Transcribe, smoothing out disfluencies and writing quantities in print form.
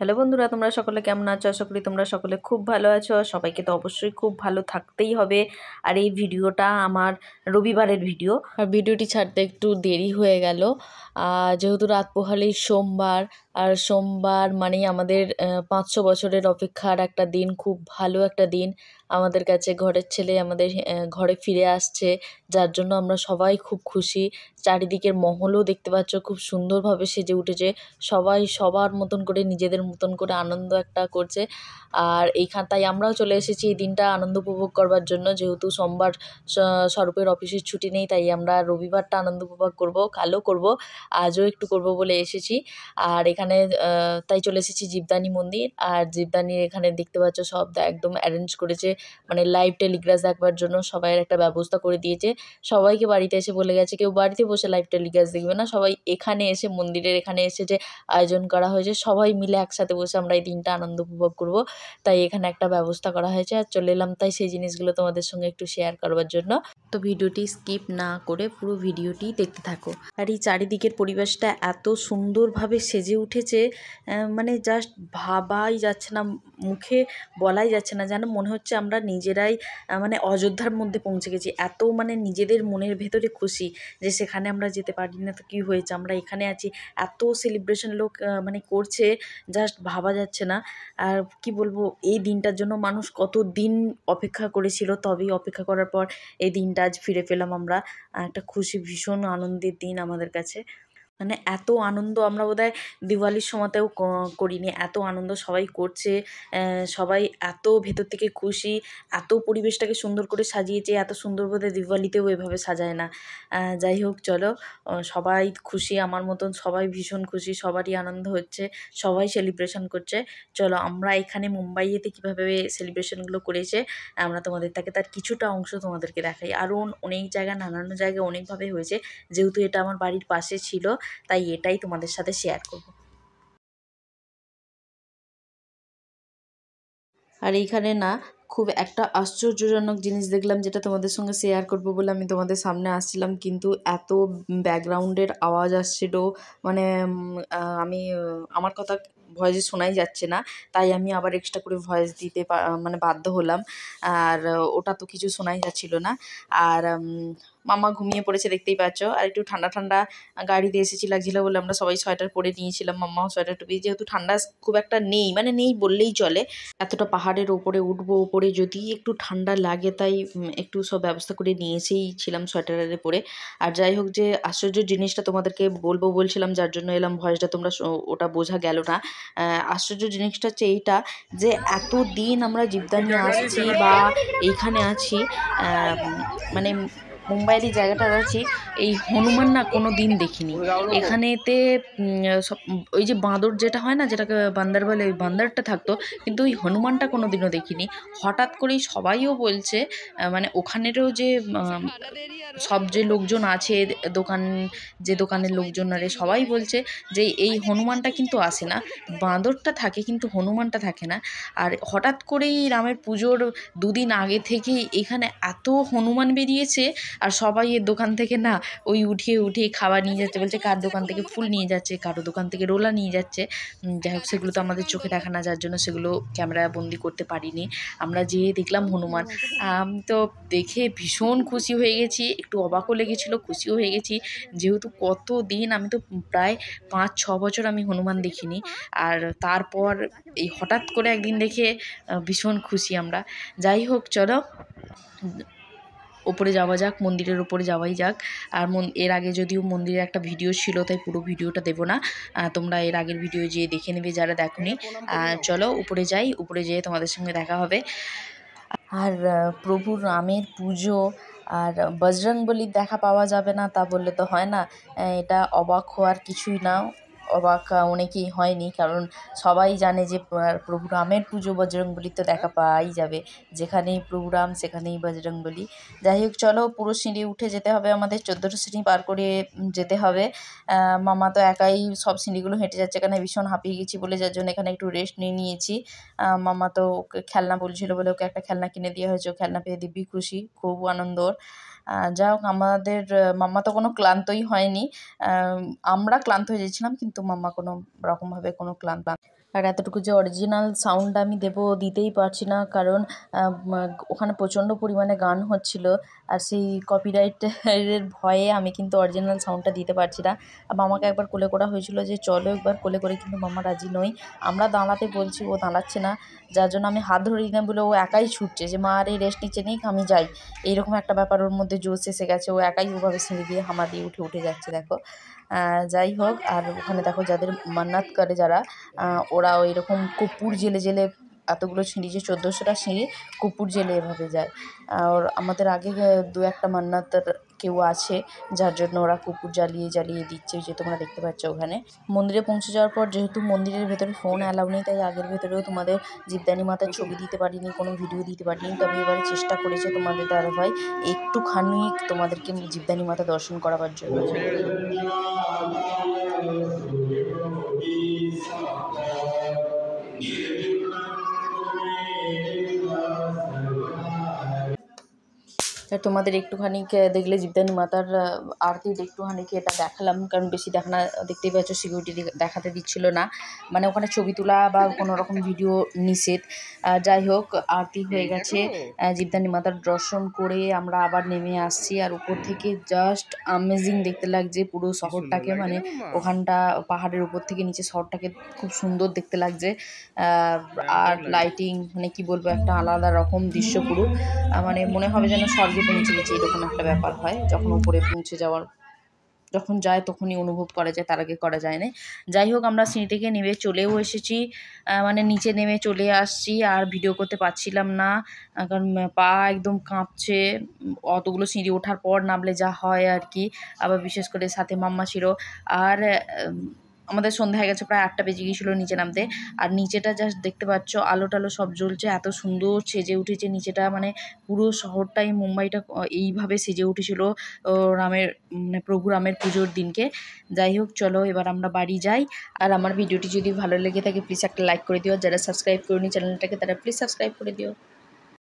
Hello বন্ধুরা, তোমরা সকলে কেমন আছো? আশা করি তোমরা সকলে খুব ভালো আছো। আর সবাইকে তো অবশ্যই খুব ভালো থাকতেই হবে। আর এই ভিডিওটা আমার রবিবারের ভিডিও, আর ভিডিওটি ছাড়তে একটু দেরি হয়ে গেল। যেহেতু রাত পোহালেই সোমবার, আর সোমবার মানেই আমাদের 500 বছরের অপেক্ষার একটা দিন, খুব ভালো একটা দিন আমাদের কাছে। ঘরের ছেলে আমাদের ঘরে ফিরে আসছে, যার জন্য আমরা সবাই খুব খুশি। চারিদিকের মহলও দেখতে পাচ্ছ খুব সুন্দরভাবে সেজে উঠেছে। সবাই সবার মতন করে নিজেদের মতন করে আনন্দ একটা করছে। আর তাই আমরাও চলে এসেছি এই দিনটা আনন্দ উপভোগ করবার জন্য। যেহেতু সোমবার স্বরূপের অফিসের ছুটি নেই, তাই আমরা রবিবারটা আনন্দ উপভোগ করব, কালও করব, আজও একটু করব বলে এসেছি। আর এখানে তাই চলে এসেছি জীবদানী মন্দির। আর জীবদানির এখানে দেখতে পাচ্ছ সব একদম অ্যারেঞ্জ করেছে, মানে লাইভ টেলিগ্রাস দেখবার জন্য সবাইয়ের একটা ব্যবস্থা করে দিয়েছে। সবাইকে বাড়িতে এসে বলে গেছে কেউ বাড়িতে বসে লাইভ টেলিগ্রাস দেখবে না, সবাই এখানে এসে মন্দিরের এখানে এসে যে আয়োজন করা হয়েছে সবাই মিলে একসাথে বসে আমরা এই দিনটা আনন্দ উপভোগ করব, তাই এখানে একটা ব্যবস্থা করা হয়েছে। আর চলে এলাম তাই সেই জিনিসগুলো তোমাদের সঙ্গে একটু শেয়ার করবার জন্য। তো ভিডিওটি স্কিপ না করে পুরো ভিডিওটি দেখতে থাকো। আর এই চারিদিকের পরিবেশটা এত সুন্দরভাবে সেজে উঠেছে, মানে জাস্ট ভাবাই যাচ্ছে না, মুখে বলাই যাচ্ছে না, যেন মনে হচ্ছে আমরা নিজেরাই মানে অযোধ্যার মধ্যে পৌঁছে গেছি। এত মানে নিজেদের মনের ভেতরে খুশি যে সেখানে আমরা যেতে পারি না তো কী হয়েছে, আমরা এখানে আছি। এত সেলিব্রেশন লোক মানে করছে, জাস্ট ভাবা যাচ্ছে না। আর কি বলবো, এই দিনটার জন্য মানুষ কত দিন অপেক্ষা করেছিল, তবেই অপেক্ষা করার পর এই দিনটা আজ ফিরে পেলাম আমরা। একটা খুশি, ভীষণ আনন্দের দিন আমাদের কাছে। মানে এত আনন্দ আমরা বোধহয় দিওয়ালির সময়তেও করিনি। এত আনন্দ সবাই করছে, সবাই এত ভেতর থেকে খুশি, এত পরিবেশটাকে সুন্দর করে সাজিয়েছে। এত সুন্দর বোধহয় দিওয়ালিতেও এভাবে সাজায় না। যাই হোক, চলো, সবাই খুশি আমার মতন, সবাই ভীষণ খুশি, সবারই আনন্দ হচ্ছে, সবাই সেলিব্রেশন করছে। চলো আমরা এখানে মুম্বাইয়েতে কীভাবে সেলিব্রেশনগুলো করেছে আমরা তোমাদের তার কিছুটা অংশ তোমাদেরকে দেখাই। আরও অনেক জায়গা, নানান জায়গায় অনেকভাবে হয়েছে। যেহেতু এটা আমার বাড়ির পাশে ছিল, তাই এটাই তোমাদের সাথে শেয়ার করব। আর এইখানে না খুব একটা আশ্চর্যজনক জিনিস দেখলাম, যেটা তোমাদের সঙ্গে শেয়ার করব বলে আমি তোমাদের সামনে আসছিলাম, কিন্তু এত ব্যাকগ্রাউন্ডের আওয়াজ আসছিল, মানে আমি আমার কথা ভয়েসে শোনাই যাচ্ছে না, তাই আমি আবার এক্সট্রা করে ভয়েস দিতে মানে বাধ্য হলাম। আর ওটা তো কিছু শোনাই যাচ্ছিল না। আর মামা ঘুমিয়ে পড়েছে দেখতেই পাচ্ছ। আর একটু ঠান্ডা ঠান্ডা গাড়িতে এসেছি লাগছিল বলে আমরা সবাই সোয়েটার পরে নিয়েছিলাম, মাম্মাও সোয়েটার টুপি, যেহেতু ঠান্ডা খুব একটা নেই, মানে নেই বললেই চলে। এতটা পাহাড়ের ওপরে উঠবো, ওপরে যদি একটু ঠান্ডা লাগে, তাই একটু সব ব্যবস্থা করে নিয়েছেই ছিলাম সোয়েটারে পরে। আর যাই হোক, যে আশ্চর্য জিনিসটা তোমাদেরকে বলবো বলছিলাম, যার জন্য এলাম, ভয়েসটা তোমরা ওটা বোঝা গেল না। আশ্চর্য জিনিসটা হচ্ছে এইটা, যে এত দিন আমরা জীবদানি আসছি বা এইখানে আছি, মানে মুম্বাইয়ের এই জায়গাটা আছি, এই হনুমান না কোনো দিন দেখিনি এখানেতে। ওই যে বাঁদর যেটা হয় না, যেটাকে বান্দর বলে, ওই বান্দরটা থাকতো, কিন্তু ওই হনুমানটা কোনো দিনও দেখিনি। হঠাৎ করেই সবাইও বলছে, মানে ওখানেরও যে সব যে লোকজন আছে, দোকানের লোকজন, আরে সবাই বলছে যে এই হনুমানটা কিন্তু আসে না, বাঁদরটা থাকে কিন্তু হনুমানটা থাকে না। আর হঠাৎ করেই রামের পুজোর দুদিন আগে থেকেই এখানে এত হনুমান বেরিয়েছে, আর সবাই এর দোকান থেকে না ওই উঠিয়ে খাবার নিয়ে যাচ্ছে, বলছে কার দোকান থেকে ফুল নিয়ে যাচ্ছে, কারো দোকান থেকে রোলা নিয়ে যাচ্ছে। যাই হোক, সেগুলো তো আমাদের চোখে দেখা না, যার জন্য সেগুলো ক্যামেরা বন্দি করতে পারিনি। আমরা যেয়ে দেখলাম হনুমান, তো দেখে ভীষণ খুশি হয়ে গেছি, একটু অবাকও লেগেছিলো, খুশিও হয়ে গেছি। যেহেতু কত দিন, আমি তো প্রায় 5-6 বছর আমি হনুমান দেখিনি। আর তারপর এই হঠাৎ করে একদিন দেখে ভীষণ খুশি আমরা। যাই হোক, চলো ওপরে যাওয়া যাক, মন্দিরের ওপরে যাওয়াই যাক। আর এর আগে যদিও মন্দিরে একটা ভিডিও ছিল, তাই পুরো ভিডিওটা দেবো না, তোমরা এর আগের ভিডিও যেয়ে দেখে নেবে যারা দেখোনি। চলো উপরে যাই, উপরে যেয়ে তোমাদের সঙ্গে দেখা হবে। আর প্রভু রামের পুজো আর বজরংবলীর দেখা পাওয়া যাবে না তা বললে তো হয় না। এটা অবাক হওয়ার কিছুই না, অবাক অনেকেই হয়নি, কারণ সবাই জানে যে প্রভু রামের পুজো বজরংবলীর তো দেখা পাওয়াই যাবে, যেখানেই প্রভু রাম সেখানেই বজরংবলী। যাই হোক, চলো পুরো সিঁড়ি উঠে যেতে হবে আমাদের, 14টা সিঁড়ি পার করে যেতে হবে। মামা তো একাই সব সিঁড়িগুলো হেঁটে যাচ্ছে, এখানে ভীষণ হাঁপিয়ে গেছি বলে, যার জন্য এখানে একটু রেস্ট নিয়েছি। মামা তো ওকে খেলনা বলছিল বলে ওকে একটা খেলনা কিনে দেওয়া হয়েছে, ও খেলনা পেয়ে দিব্যি খুশি, খুব আনন্দ ওর। যাই হোক, আমাদের মাম্মা তো কোনো ক্লান্তই হয়নি, আমরা ক্লান্ত হয়ে যাচ্ছিলাম, কিন্তু মাম্মা কোনো রকমভাবে কোনো ক্লান্ত আর এতটুকু যে অরিজিনাল সাউন্ড আমি দিতেই পারছি না, কারণ ওখানে প্রচণ্ড পরিমাণে গান হচ্ছিল, আর সেই কপিরাইটের ভয়ে আমি কিন্তু অরিজিনাল সাউন্ডটা দিতে পারছি না। আর মামাকে একবার কোলে করা হয়েছিল যে চলো একবার কোলে করে, কিন্তু মামা রাজি নই। আমরা দাঁড়াতে বলছি, ও দাঁড়াচ্ছে না, যার জন্য আমি হাত ধরি না বলে ও একাই ছুটছে যে মা আর এই রেস্ট নিচে নেই, আমি যাই। এইরকম একটা ব্যাপার ওর মধ্যে জোশ এসে গেছে, ও একাই ওভাবে সিঁড়ি দিয়ে হামা দিয়ে উঠে যাচ্ছে দেখো। যাই হোক, আর ওখানে দেখো যাদের মান্নাত করে যারা, ওরা ওই রকম কর্পূর জেলে জেলে এতগুলো সিঁড়ি, যে 1400টা সিঁড়ি কর্পূর জেলে এভাবে যায়। আর আমাদের আগে 2-1টা মান্নাতের কেউ আছে, যার জন্য ওরা কর্পূর জ্বালিয়ে জ্বালিয়ে দিচ্ছে, যে তোমরা দেখতে পাচ্ছ ওখানে। মন্দিরে পৌঁছে যাওয়ার পর যেহেতু মন্দিরের ভেতরে ফোন অ্যালাউ নেই, তাই আগের ভেতরেও তোমাদের জীবদানী মাতার ছবি দিতে পারিনি, কোনো ভিডিও দিতে পারিনি। তবে এবারে চেষ্টা করেছে তোমাদের দাদাভাই একটুখানি তোমাদেরকে জীবদানী মাতা দর্শন করাবার জন্য। তোমাদের একটুখানি দেখলে জীবদানী মাতার আরতির একটুখানি এটা দেখালাম, কারণ বেশি দেখতেই পাচ্ছ সিকিউরিটি দেখাতে দিচ্ছিল না, মানে ওখানে ছবি তোলা বা কোনো রকম ভিডিও নিষেধ। যাই হোক, আরতি হয়ে গেছে, জীবদানী মাতার দর্শন করে আমরা আবার নেমে আসছি। আর উপর থেকে জাস্ট আমেজিং দেখতে লাগছে পুরো শহরটাকে, মানে ওখানটা পাহাড়ের উপর থেকে নিচে শহরটাকে খুব সুন্দর দেখতে লাগছে। আর লাইটিং, মানে কি বলবো, একটা আলাদা রকম দৃশ্য পুরো, মানে মনে হবে যেন স্বর্গে পৌঁছে গেছে, এরকম একটা ব্যাপার হয় যখন উপরে পৌঁছে যাওয়ার, যখন যায় তখনই অনুভব করা যায়, তার আগে করা যায় না। যাই হোক, আমরা সিঁড়ি থেকে নেমে চলেও এসেছি, মানে নিচে নেমে চলে আসছি, আর ভিডিও করতে পারছিলাম না, কারণ পা একদম কাঁপছে, অতগুলো সিঁড়ি ওঠার পর নামলে যা হয় আর কি। আবার বিশেষ করে সাথে মাম্মা ছিল, আর আমাদের সন্ধ্যা হয়ে গেছে, প্রায় 8টা বেজে গিয়েছিলো নিচে নামতে। আর নিচেটা জাস্ট দেখতে পাচ্ছ, আলো টালো সব জ্বলছে, এত সুন্দর সেজে উঠেছে নিচেটা, মানে পুরো শহরটাই, মুম্বাইটা এইভাবে সেজে উঠেছিল রামের, মানে প্রভু রামের পুজোর দিনকে। যাই হোক, চলো এবার আমরা বাড়ি যাই। আর আমার ভিডিওটি যদি ভালো লেগে থাকে প্লিজ একটা লাইক করে দিও, যারা সাবস্ক্রাইব করেনি চ্যানেলটাকে তারা প্লিজ সাবস্ক্রাইব করে দিও।